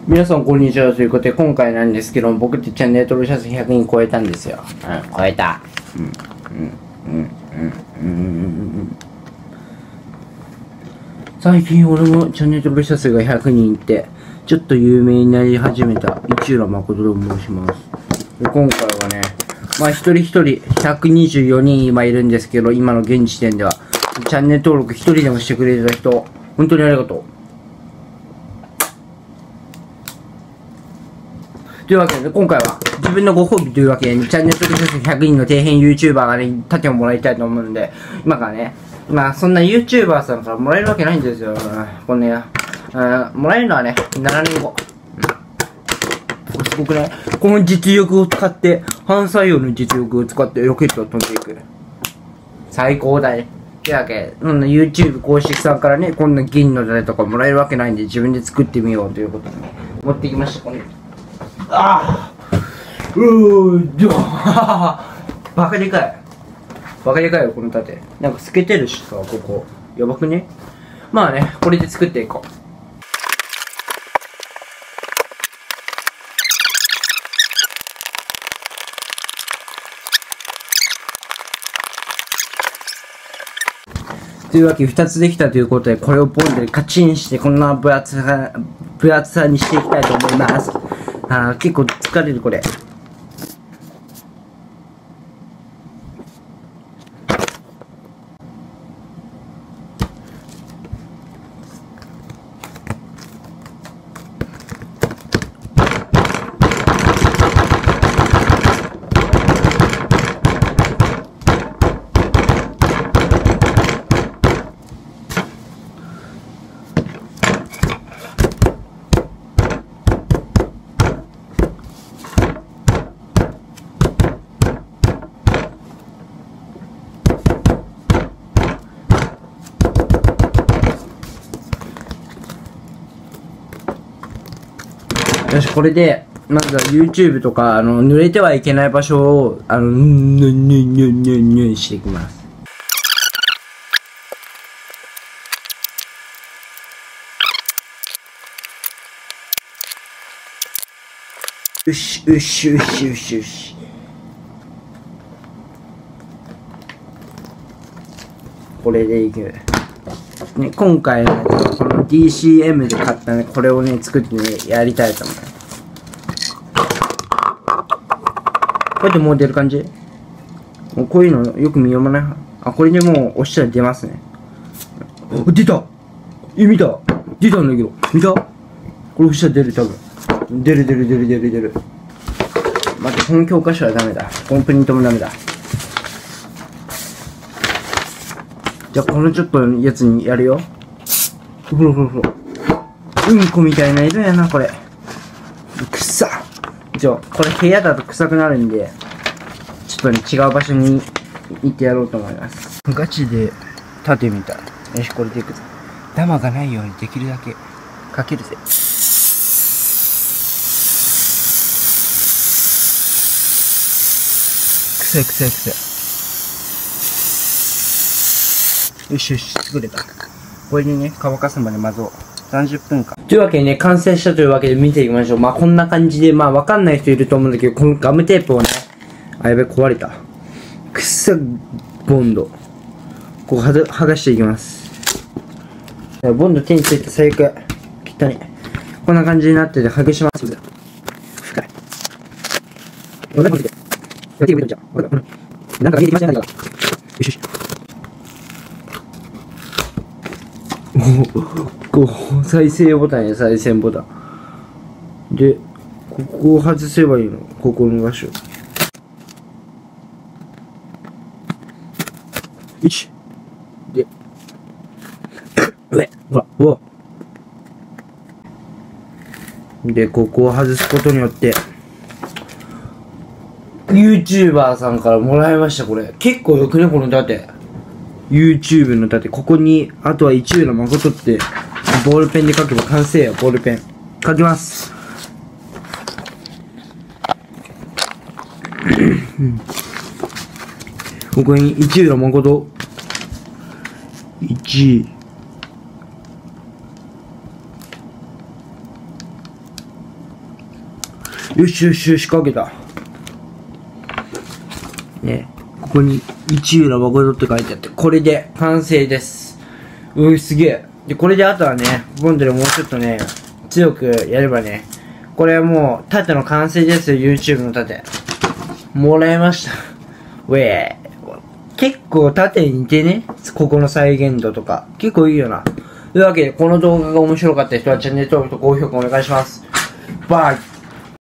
皆さんこんにちはということで、今回なんですけど、僕ってチャンネル登録者数100人超えたんですよ。超えた。最近俺もチャンネル登録者数が100人いって、ちょっと有名になり始めた市浦誠と申します。で今回はね、一人一人124人今いるんですけど、今の現時点では、チャンネル登録一人でもしてくれた人、本当にありがとう。というわけで、今回は自分のご褒美というわけで、チャンネル登録者数100人の底辺 YouTuber がね、盾をもらいたいと思うんで、今からね、そんな YouTuber さんからもらえるわけないんですよ。これね、もらえるのはね、7年後。すごくない？この実力を使って、反作用の実力を使ってロケットを飛んでいく。最高だね。というわけで、YouTube 公式さんからね、こんな銀の盾とかもらえるわけないんで、自分で作ってみようということでね、持ってきました。これバカでかい。バカでかいよ、この盾。なんか透けてるしさ、ここ。やばくね？これで作っていこう。というわけで、2つできたということで、これをポンでカチンして、こんな分厚さにしていきたいと思います。結構疲れる、これ。よし、これで、まずは YouTube とか、濡れてはいけない場所を、していきます。よし、よし、よし、よし、よし。これでいく。ね、今回のこの DCM で買ったね、これをね、作ってね、やりたいと思います。こうやってもう出る感じ？もうこういうのよく見読まない。これでもう押したら出ますね。出た！見た！出たんだけど。見た？これ押したら出る、多分。出る。待って、この教科書はダメだ。このプリントもダメだ。じゃあ、このちょっとやつにやるよ。うんこみたいな色やな、これ。くっさ。これ部屋だと臭くなるんで、ちょっとね、違う場所に行ってやろうと思います。ガチで盾みたい。よし、これでいくぞ。ダマがないようにできるだけかけるぜ。臭い。よし、作れた。これにね、乾かすまで混ぞう。30分間。というわけでね、完成したというわけで見ていきましょう。こんな感じで、わかんない人いると思うんだけど、このガムテープをね、やべ、壊れた。くっさ、ボンド。ここ剥がしていきます。ボンド手についた最悪。汚い。こんな感じになってて、剥がします。深い。なんか見えてきましたね、なんか。よし。こう、再生ボタンや再生ボタン。で、ここを外せばいいの。ここの場所。1。で、ほら。で、ここを外すことによって、YouTuber さんからもらいました、これ。結構よくね、この盾。YouTube の盾。ここに、あとは市浦誠って、ボールペンで書けば完成よ、ボールペン。書きます。ここに市浦誠。 よしよしよし、かけた。ね、ここに一浦誠って書いてあって、これで完成です。すげえ。で、これであとはね、ボンドでもうちょっとね、強くやればね、これはもう、盾の完成ですよ、YouTube の盾。もらいました。結構盾に似てね、ここの再現度とか。結構いいよな。というわけで、この動画が面白かった人はチャンネル登録と高評価お願いします。バイ